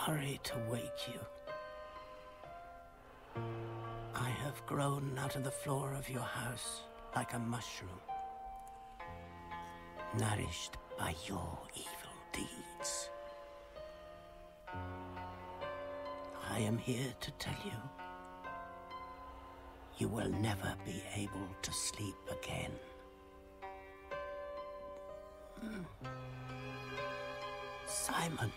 sorry to wake you. I have grown out of the floor of your house like a mushroom, nourished by your evil deeds. I am here to tell you, you will never be able to sleep again. Simon,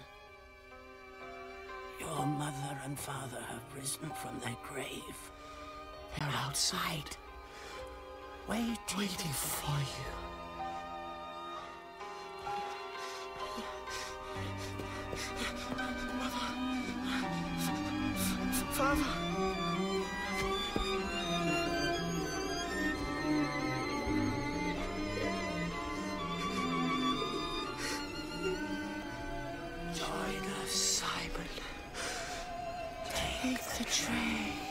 your mother and father have risen from their grave. They're outside, waiting for you. Father! Join us, Simon. Take the tray.